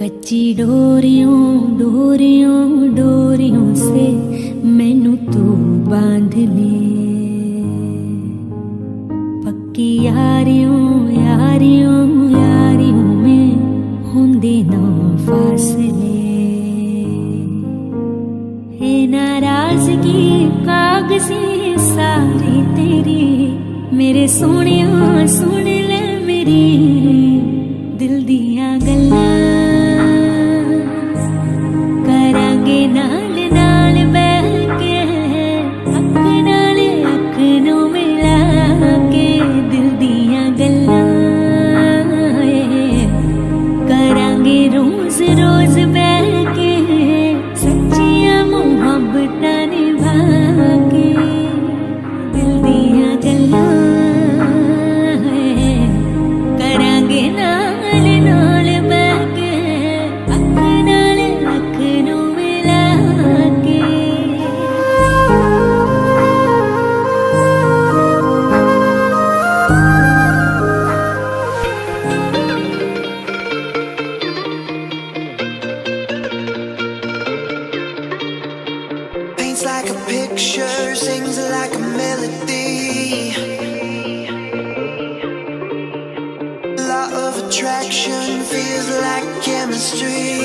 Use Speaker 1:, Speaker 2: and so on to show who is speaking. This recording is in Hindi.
Speaker 1: कच्ची डोरियों डोरियों डोरियों से मैनू तू बांध ले, पक्की यारियों यारियों यारियों में होंदे ना फासले। हे नाराजगी कागज़ी सारी तेरी, मेरे सोनिया सुन ले मेरी दिल दियां गल्लां। करांगे नाल नाल बैठ के अख नाल अख नू मिला के दिल दियां गल्लां। करांगे रोज रोज बैठ के सच्चियां मुहब्बतां निभा के दिल दियां गल्लां। करांगे नाल नाल बैठ के अख नाल अख नू मिला के।
Speaker 2: Paints like a picture, sings like a melody. Law of attraction feels like chemistry.